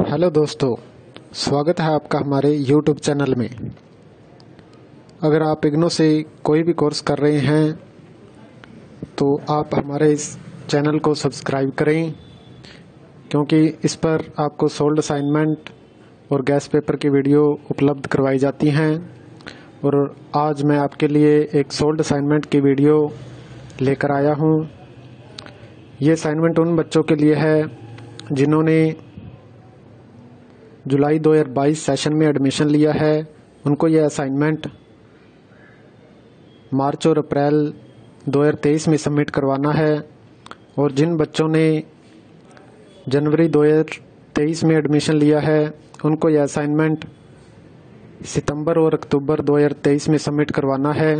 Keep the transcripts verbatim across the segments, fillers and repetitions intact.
Hello दोस्तों, स्वागत है आपका हमारे यूट्यूब चैनल में। अगर आप इग्नो से कोई भी कोर्स कर रहे हैं तो आप हमारे इस चैनल को सब्सक्राइब करें, क्योंकि इस पर आपको सोल्ड असाइनमेंट और गैस पेपर की वीडियो उपलब्ध करवाई जाती हैं। और आज मैं आपके लिए एक सोल्ड असाइनमेंट की वीडियो लेकर आया हूं। ये असाइनमेंट उन बच्चों के लिए है जिन्होंने जुलाई दो हज़ार बाईस सेशन में एडमिशन लिया है। उनको यह असाइनमेंट मार्च और अप्रैल दो हज़ार तेईस में सबमिट करवाना है। और जिन बच्चों ने जनवरी दो हज़ार तेईस में एडमिशन लिया है उनको यह असाइनमेंट सितंबर और अक्टूबर दो हज़ार तेईस में सबमिट करवाना है।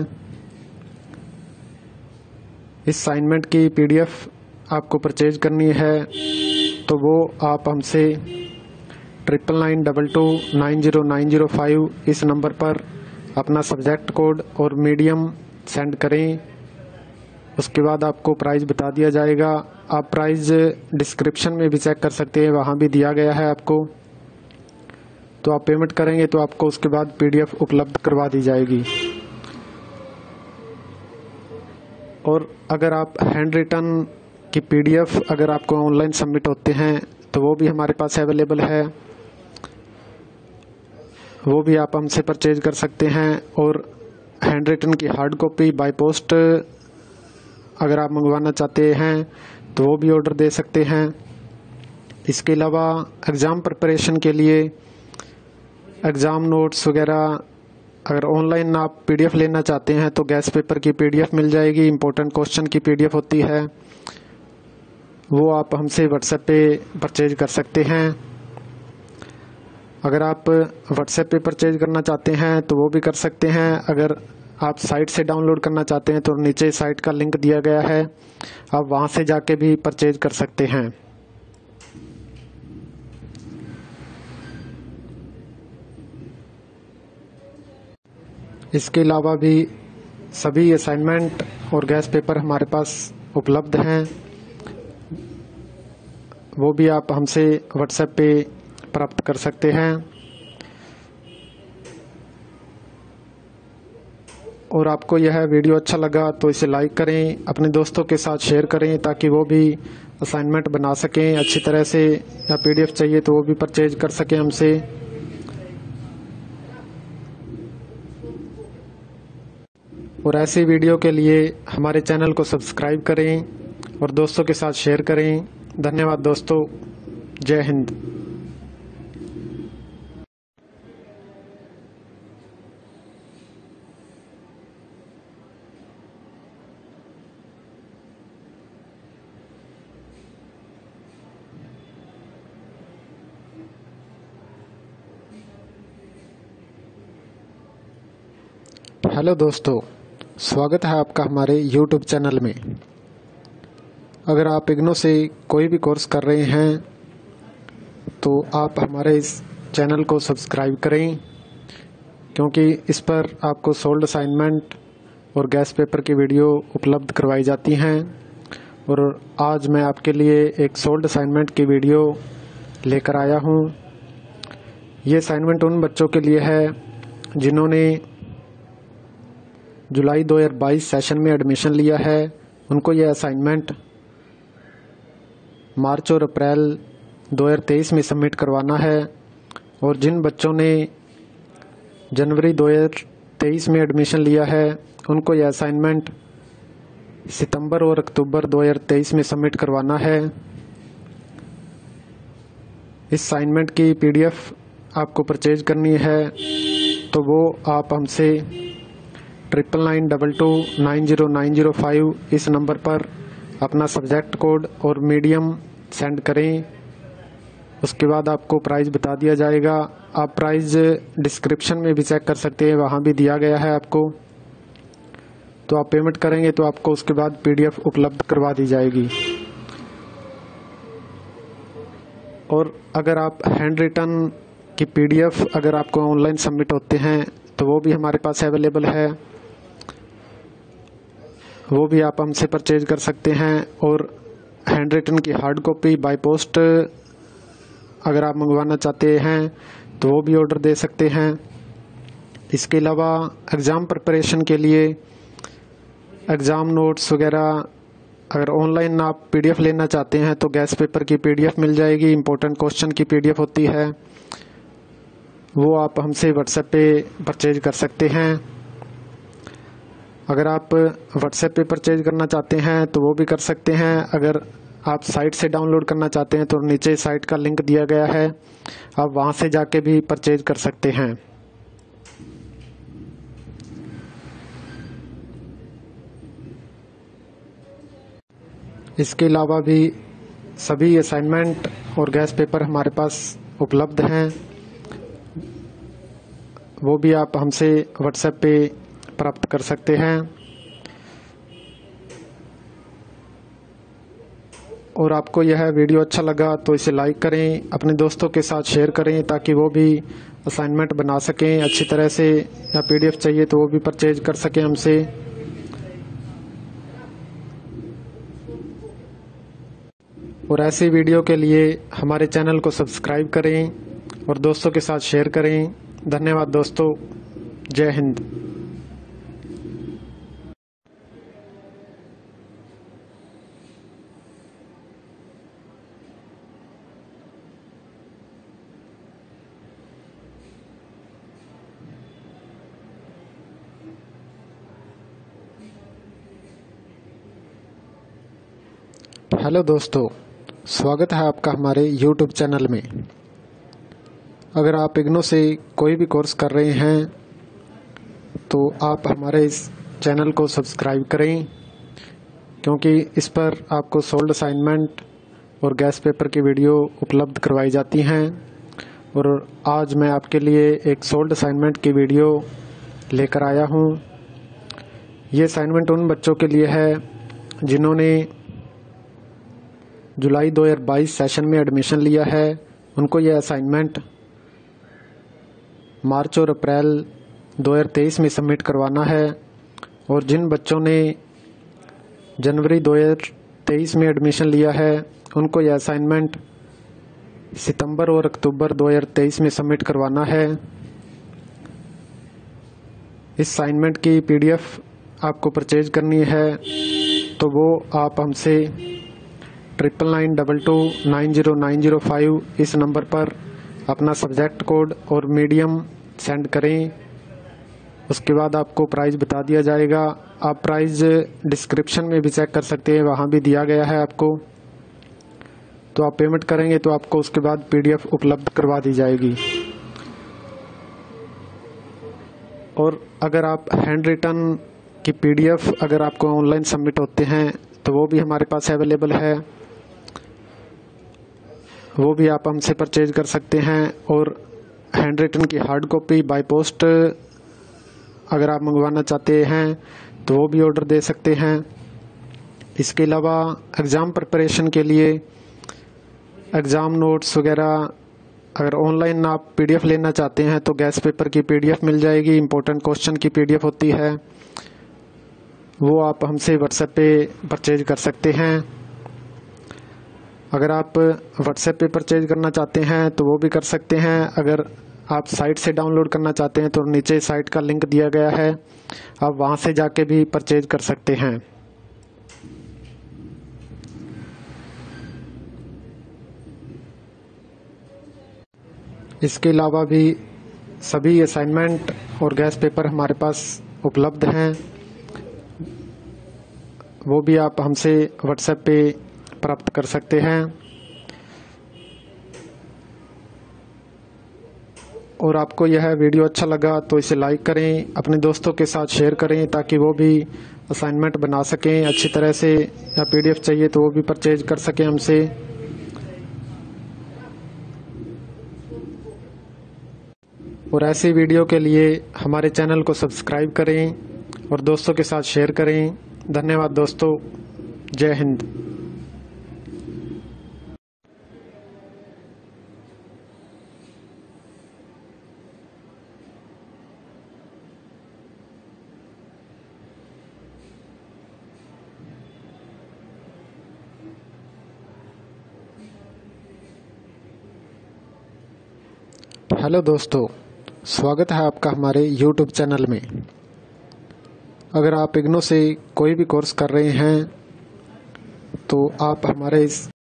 इस असाइनमेंट की पीडीएफ आपको परचेज करनी है तो वो आप हमसे triple nine double two nine zero nine zero five इस नंबर पर अपना सब्जेक्ट कोड और मीडियम सेंड करें। उसके बाद आपको प्राइस बता दिया जाएगा। आप प्राइस डिस्क्रिप्शन में भी चेक कर सकते हैं, वहाँ भी दिया गया है आपको। तो आप पेमेंट करेंगे तो आपको उसके बाद पीडीएफ उपलब्ध करवा दी जाएगी। और अगर आप हैंड रिटन की पीडीएफ अगर आपको ऑनलाइन सबमिट होते हैं तो वो भी हमारे पास अवेलेबल है, वो भी आप हमसे परचेज कर सकते हैं। और हैंड रिटन की हार्ड कॉपी बाय पोस्ट अगर आप मंगवाना चाहते हैं तो वो भी ऑर्डर दे सकते हैं। इसके अलावा एग्ज़ाम प्रिपरेशन के लिए एग्ज़ाम नोट्स वगैरह अगर ऑनलाइन आप पीडीएफ लेना चाहते हैं तो गैस पेपर की पीडीएफ मिल जाएगी। इम्पोर्टेंट क्वेश्चन की पीडीएफ होती है, वो आप हमसे व्हाट्सएप पे परचेज कर सकते हैं। अगर आप व्हाट्सएप पे परचेज करना चाहते हैं तो वो भी कर सकते हैं। अगर आप साइट से डाउनलोड करना चाहते हैं तो नीचे साइट का लिंक दिया गया है, आप वहां से जाके भी परचेज कर सकते हैं। इसके अलावा भी सभी असाइनमेंट और गैस पेपर हमारे पास उपलब्ध हैं, वो भी आप हमसे व्हाट्सएप पे प्राप्त कर सकते हैं। और आपको यह वीडियो अच्छा लगा तो इसे लाइक करें, अपने दोस्तों के साथ शेयर करें ताकि वो भी असाइनमेंट बना सकें अच्छी तरह से, या पीडीएफ चाहिए तो वो भी परचेज कर सकें हमसे। और ऐसी वीडियो के लिए हमारे चैनल को सब्सक्राइब करें और दोस्तों के साथ शेयर करें। धन्यवाद दोस्तों, जय हिंद। हेलो दोस्तों, स्वागत है आपका हमारे यूट्यूब चैनल में। अगर आप इग्नो से कोई भी कोर्स कर रहे हैं तो आप हमारे इस चैनल को सब्सक्राइब करें, क्योंकि इस पर आपको सोल्ड असाइनमेंट और गैस पेपर की वीडियो उपलब्ध करवाई जाती हैं। और आज मैं आपके लिए एक सोल्ड असाइनमेंट की वीडियो लेकर आया हूं। ये असाइनमेंट उन बच्चों के लिए है जिन्होंने जुलाई दो हज़ार बाईस सेशन में एडमिशन लिया है। उनको यह असाइनमेंट मार्च और अप्रैल दो हज़ार तेईस में सबमिट करवाना है। और जिन बच्चों ने जनवरी दो हज़ार तेईस में एडमिशन लिया है उनको यह असाइनमेंट सितंबर और अक्टूबर दो हज़ार तेईस में सबमिट करवाना है। इस असाइनमेंट की पीडीएफ आपको परचेज करनी है तो वो आप हमसे triple nine double two nine zero nine zero five इस नंबर पर अपना सब्जेक्ट कोड और मीडियम सेंड करें। उसके बाद आपको प्राइस बता दिया जाएगा। आप प्राइस डिस्क्रिप्शन में भी चेक कर सकते हैं, वहाँ भी दिया गया है आपको। तो आप पेमेंट करेंगे तो आपको उसके बाद पीडीएफ उपलब्ध करवा दी जाएगी। और अगर आप हैंड रिटन की पीडीएफ अगर आपको ऑनलाइन सबमिट होते हैं तो वो भी हमारे पास अवेलेबल है, वो भी आप हमसे परचेज कर सकते हैं। और हैंड रिटन की हार्ड कॉपी बाय पोस्ट अगर आप मंगवाना चाहते हैं तो वो भी ऑर्डर दे सकते हैं। इसके अलावा एग्ज़ाम प्रिपरेशन के लिए एग्ज़ाम नोट्स वगैरह अगर ऑनलाइन आप पीडीएफ लेना चाहते हैं तो गैस पेपर की पीडीएफ मिल जाएगी। इम्पोर्टेंट क्वेश्चन की पीडीएफ होती है, वो आप हमसे व्हाट्सएप पे परचेज कर सकते हैं। अगर आप व्हाट्सएप पे परचेज करना चाहते हैं तो वो भी कर सकते हैं। अगर आप साइट से डाउनलोड करना चाहते हैं तो नीचे साइट का लिंक दिया गया है, आप वहाँ से जाके भी परचेज कर सकते हैं। इसके अलावा भी सभी असाइनमेंट और गैस पेपर हमारे पास उपलब्ध हैं, वो भी आप हमसे व्हाट्सएप पे प्राप्त कर सकते हैं। और आपको यह वीडियो अच्छा लगा तो इसे लाइक करें, अपने दोस्तों के साथ शेयर करें ताकि वो भी असाइनमेंट बना सकें अच्छी तरह से, या पीडीएफ चाहिए तो वो भी परचेज कर सकें हमसे। और ऐसी वीडियो के लिए हमारे चैनल को सब्सक्राइब करें और दोस्तों के साथ शेयर करें। धन्यवाद दोस्तों, जय हिंद। हेलो दोस्तों, स्वागत है आपका हमारे यूट्यूब चैनल में। अगर आप इग्नो से कोई भी कोर्स कर रहे हैं तो आप हमारे इस चैनल को सब्सक्राइब करें, क्योंकि इस पर आपको सोल्ड असाइनमेंट और गैस पेपर की वीडियो उपलब्ध करवाई जाती हैं। और आज मैं आपके लिए एक सोल्ड असाइनमेंट की वीडियो लेकर आया हूं। ये असाइनमेंट उन बच्चों के लिए है जिन्होंने जुलाई दो हज़ार बाईस सेशन में एडमिशन लिया है। उनको यह असाइनमेंट मार्च और अप्रैल दो हज़ार तेईस में सबमिट करवाना है। और जिन बच्चों ने जनवरी दो हज़ार तेईस में एडमिशन लिया है उनको यह असाइनमेंट सितंबर और अक्टूबर दो हज़ार तेईस में सबमिट करवाना है। इस असाइनमेंट की पीडीएफ आपको परचेज करनी है तो वो आप हमसे triple nine double two nine zero nine zero five इस नंबर पर अपना सब्जेक्ट कोड और मीडियम सेंड करें। उसके बाद आपको प्राइस बता दिया जाएगा। आप प्राइस डिस्क्रिप्शन में भी चेक कर सकते हैं, वहाँ भी दिया गया है आपको। तो आप पेमेंट करेंगे तो आपको उसके बाद पीडीएफ उपलब्ध करवा दी जाएगी। और अगर आप हैंड रिटन की पीडीएफ अगर आपको ऑनलाइन सबमिट होते हैं तो वो भी हमारे पास अवेलेबल है, वो भी आप हमसे परचेज कर सकते हैं। और हैंड रिटन की हार्ड कॉपी बाय पोस्ट अगर आप मंगवाना चाहते हैं तो वो भी ऑर्डर दे सकते हैं। इसके अलावा एग्ज़ाम प्रिपरेशन के लिए एग्ज़ाम नोट्स वगैरह अगर ऑनलाइन आप पीडीएफ लेना चाहते हैं तो गैस पेपर की पीडीएफ मिल जाएगी। इम्पोर्टेंट क्वेश्चन की पीडीएफ होती है, वो आप हमसे व्हाट्सएप पे परचेज कर सकते हैं। अगर आप व्हाट्सएप पे परचेज करना चाहते हैं तो वो भी कर सकते हैं। अगर आप साइट से डाउनलोड करना चाहते हैं तो नीचे साइट का लिंक दिया गया है, आप वहाँ से जाके भी परचेज कर सकते हैं। इसके अलावा भी सभी असाइनमेंट और गैस पेपर हमारे पास उपलब्ध हैं, वो भी आप हमसे व्हाट्सएप पे प्राप्त कर सकते हैं। और आपको यह वीडियो अच्छा लगा तो इसे लाइक करें, अपने दोस्तों के साथ शेयर करें ताकि वो भी असाइनमेंट बना सकें अच्छी तरह से, या पीडीएफ चाहिए तो वो भी परचेज कर सकें हमसे। और ऐसी वीडियो के लिए हमारे चैनल को सब्सक्राइब करें और दोस्तों के साथ शेयर करें। धन्यवाद दोस्तों, जय हिंद। हेलो दोस्तों, स्वागत है आपका हमारे यूट्यूब चैनल में। अगर आप इग्नो से कोई भी कोर्स कर रहे हैं तो आप हमारे इस